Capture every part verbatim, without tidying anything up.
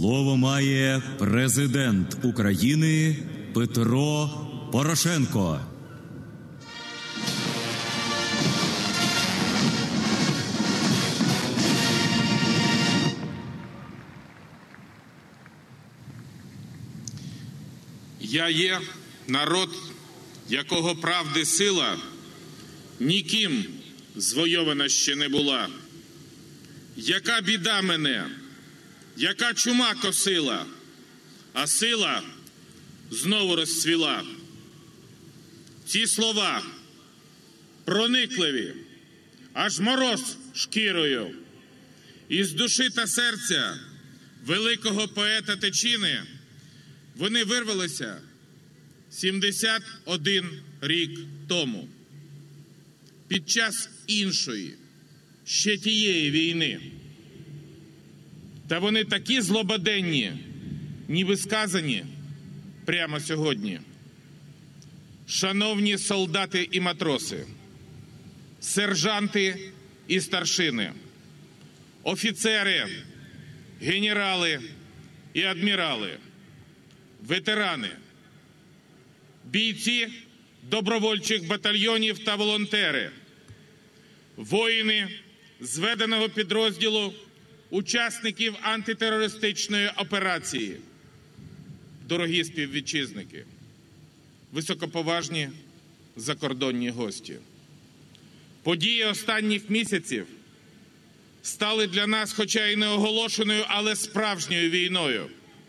Слово має президент України Петро Порошенко. Я є народ, якого правди сила ніким звойована ще не була. Яка біда мене, яка чума косила, а сила знову розцвіла. Ці слова проникливі, аж мороз шкірою. Із душі та серця великого поета Тичини вони вирвалися сімдесят один рік тому, під час іншої, ще тієї війни. Та вони такі злободенні, ніби сказані прямо сьогодні. Шановні солдати і матроси, сержанти і старшини, офіцери, генерали і адмірали, ветерани, бійці добровольчих батальйонів та волонтери, воїни зведеного підрозділу учасників антитерористичної операції, дорогі співвітчизники, високоповажні закордонні гості. Події останніх місяців стали для нас, хоча й не оголошеною, але справжньою війною.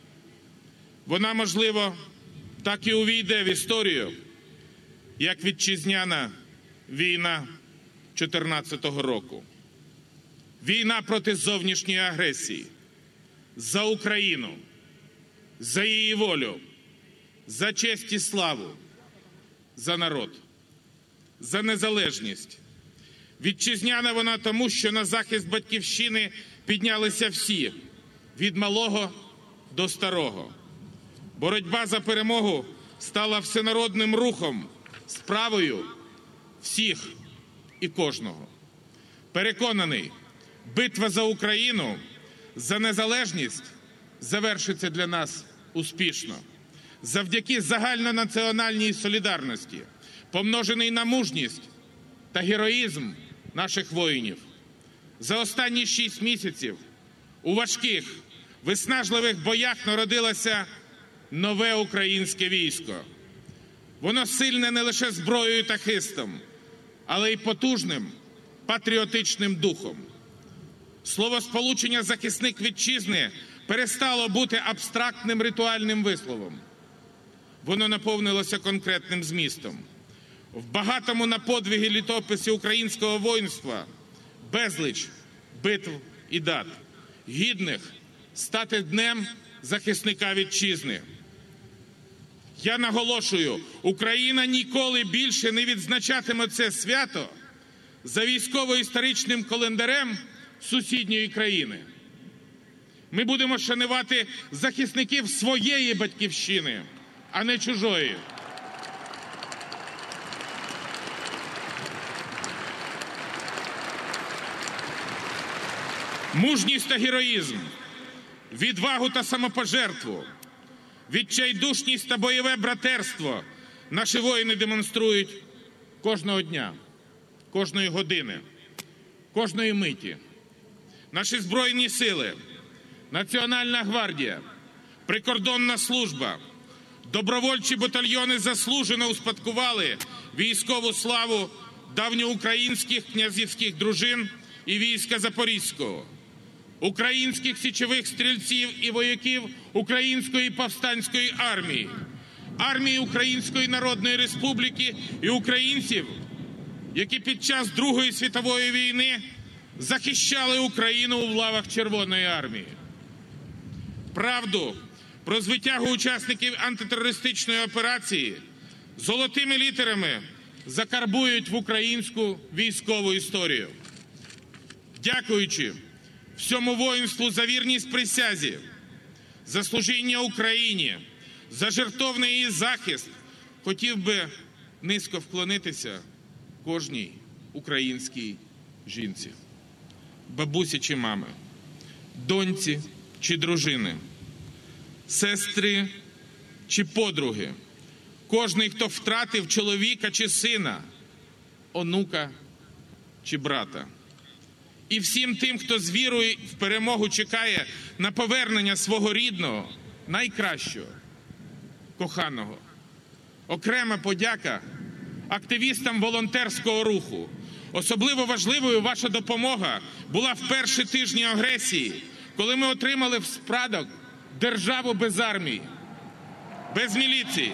Вона, можливо, так і увійде в історію, як вітчизняна війна чотирнадцятого року. Війна проти зовнішньої агресії, за Україну, за її волю, за честь і славу, за народ, за незалежність. Вітчизняна вона тому, що на захист батьківщини піднялися всі, від малого до старого. Боротьба за перемогу стала всенародним рухом, справою всіх і кожного. Переконаний, битва за Україну, за незалежність завершиться для нас успішно. Завдяки загальнонаціональній солідарності, помножений на мужність та героїзм наших воїнів. За останні шість місяців у важких, виснажливих боях народилося нове українське військо. Воно сильне не лише зброєю та хистом, але й потужним патріотичним духом. Словосполучення «захисник вітчизни» перестало бути абстрактним ритуальним висловом. Воно наповнилося конкретним змістом. В багатому на подвиги літописі українського воїнства безліч битв і дат, гідних стати Днем захисника вітчизни. Я наголошую, Україна ніколи більше не відзначатиме це свято за військово-історичним календарем сусідньої країни. Ми будемо шанувати захисників своєї батьківщини, а не чужої. Мужність та героїзм, відвагу та самопожертву, відчайдушність та бойове братерство наші воїни демонструють кожного дня, кожної години, кожної миті. Наші Збройні сили, Національна гвардія, прикордонна служба, добровольчі батальйони заслужено успадкували військову славу давньоукраїнських князівських дружин і війська Запорізького, українських січових стрільців і вояків Української повстанської армії, армії Української Народної Республіки і українців, які під час Другої світової війни захищали Україну у лавах Червоної армії. Правду про звитягу учасників антитерористичної операції золотими літерами закарбують в українську військову історію. Дякуючи всьому воїнству за вірність присязі, за служіння Україні, за жертовний її захист, хотів би низько вклонитися кожній українській жінці, бабусі чи мами, доньці чи дружини, сестри чи подруги, кожний, хто втратив чоловіка чи сина, онука чи брата. І всім тим, хто з вірою в перемогу чекає на повернення свого рідного, найкращого, коханого. Окрема подяка активістам волонтерського руху. Особливо важливою ваша допомога була в перші тижні агресії, коли ми отримали в спадок державу без армії, без міліції,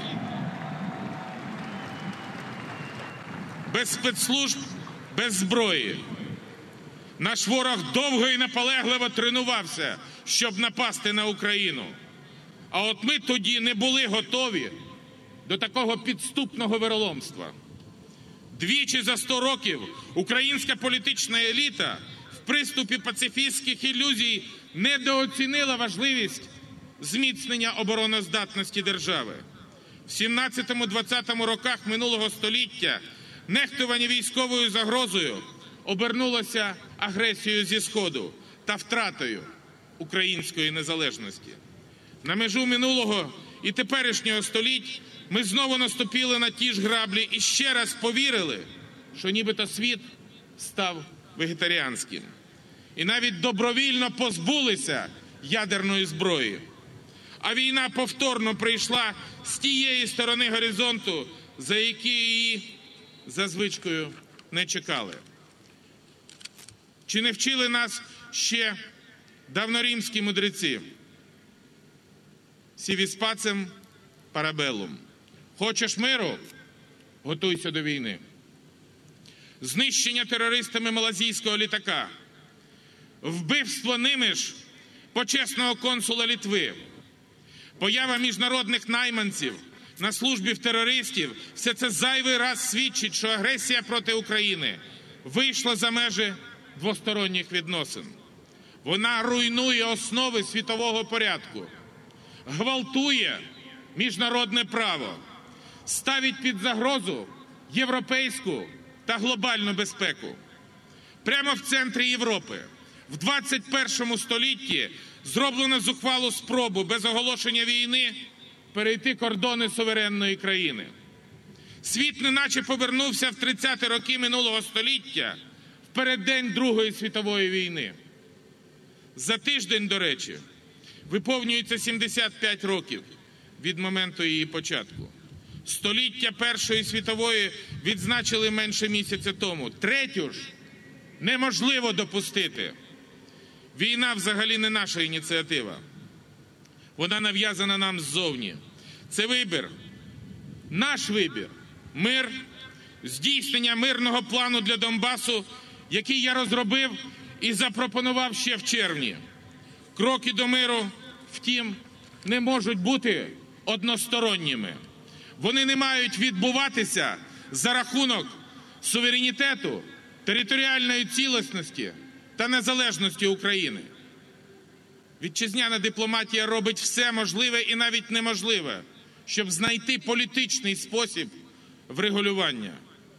без спецслужб, без зброї. Наш ворог довго і наполегливо тренувався, щоб напасти на Україну. А от ми тоді не були готові до такого підступного вероломства. Двічі за сто років українська політична еліта в приступі пацифістських ілюзій недооцінила важливість зміцнення обороноздатності держави. В сімнадцятому-двадцятому роках минулого століття нехтування військовою загрозою обернулося агресією зі Сходу та втратою української незалежності. На межу минулого і теперішнього століть ми знову наступили на ті ж граблі і ще раз повірили, що нібито світ став вегетаріанським. І навіть добровільно позбулися ядерної зброї. А війна повторно прийшла з тієї сторони горизонту, за які її за звичкою не чекали. Чи не вчили нас ще давноримські мудреці? «Сі віс пацем парабеллум». Хочеш миру? Готуйся до війни. Знищення терористами малазійського літака, вбивство ними ж почесного консула Литви, поява міжнародних найманців на службі в терористів – все це зайвий раз свідчить, що агресія проти України вийшла за межі двосторонніх відносин. Вона руйнує основи світового порядку, гвалтує міжнародне право, ставить під загрозу європейську та глобальну безпеку. Прямо в центрі Європи в двадцять першому столітті зроблено зухвалу спробу без оголошення війни перейти кордони суверенної країни. Світ неначе повернувся в тридцяті роки минулого століття, в переддень Другої світової війни. За тиждень, до речі, виповнюється сімдесят п'ять років від моменту її початку. Століття Першої світової відзначили менше місяця тому. Третю ж неможливо допустити. Війна взагалі не наша ініціатива. Вона нав'язана нам ззовні. Це вибір, наш вибір. Мир, здійснення мирного плану для Донбасу, який я розробив і запропонував ще в червні. Кроки до миру, втім, не можуть бути односторонніми. Вони не мають відбуватися за рахунок суверенітету, територіальної цілісності та незалежності України. Вітчизняна дипломатія робить все можливе і навіть неможливе, щоб знайти політичний спосіб врегулювання.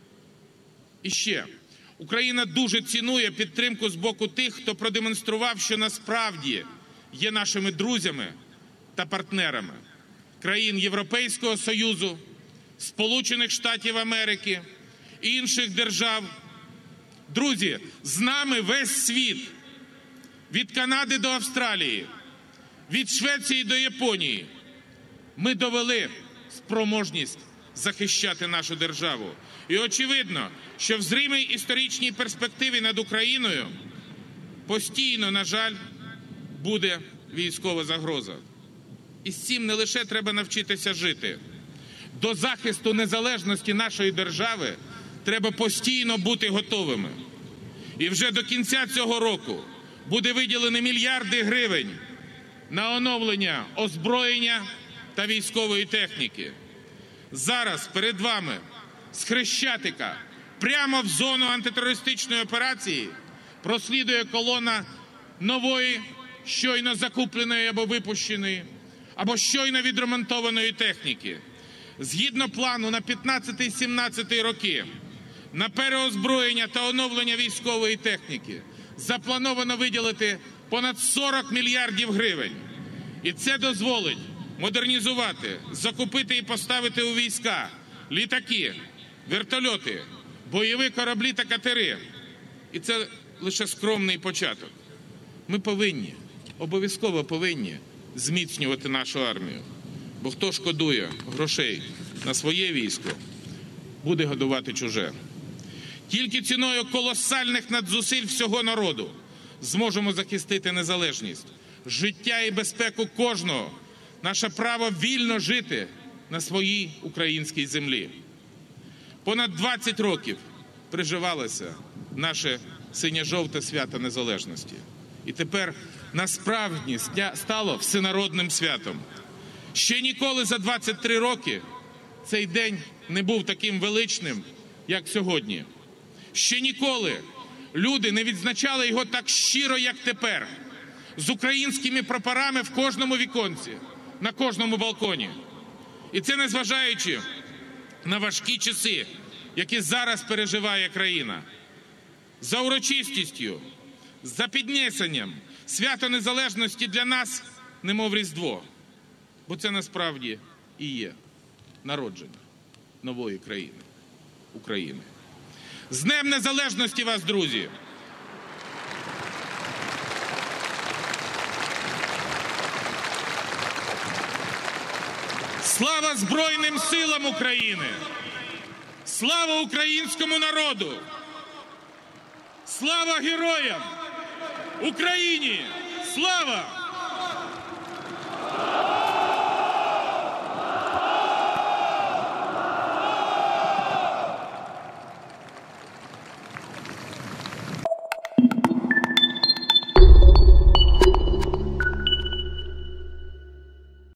І ще, Україна дуже цінує підтримку з боку тих, хто продемонстрував, що насправді є нашими друзями та партнерами. Країн Європейського Союзу, Сполучених Штатів Америки і інших держав. Друзі, з нами весь світ. Від Канади до Австралії, від Швеції до Японії. Ми довели спроможність захищати нашу державу. І очевидно, що в зримій історичній перспективі над Україною постійно, на жаль, буде військова загроза. І з цим не лише треба навчитися жити. До захисту незалежності нашої держави треба постійно бути готовими. І вже до кінця цього року буде виділено мільярди гривень на оновлення озброєння та військової техніки. Зараз перед вами з Хрещатика прямо в зону антитерористичної операції прослідує колона нової, щойно закупленої або випущеної, або щойно відремонтованої техніки. Згідно плану на п'ятнадцятий-сімнадцятий роки на переозброєння та оновлення військової техніки заплановано виділити понад сорок мільярдів гривень. І це дозволить модернізувати, закупити і поставити у війська літаки, вертольоти, бойові кораблі та катери. І це лише скромний початок. Ми повинні, обов'язково повинні зміцнювати нашу армію. Бо хто шкодує грошей на своє військо, буде годувати чуже. Тільки ціною колосальних надзусиль всього народу зможемо захистити незалежність, життя і безпеку кожного, наше право вільно жити на своїй українській землі. Понад двадцять років приживалося наше синьо-жовте свято незалежності. І тепер насправді стало всенародним святом. Ще ніколи за двадцять три роки цей день не був таким величним, як сьогодні. Ще ніколи люди не відзначали його так щиро, як тепер, з українськими прапорами в кожному віконці, на кожному балконі. І це незважаючи на важкі часи, які зараз переживає країна. За урочистістю, за піднесенням свято незалежності для нас немов Різдво. Бо це насправді і є народження нової країни, України. З Днем Незалежності вас, друзі! Слава Збройним силам України! Слава українському народу! Слава героям! Україні! Слава!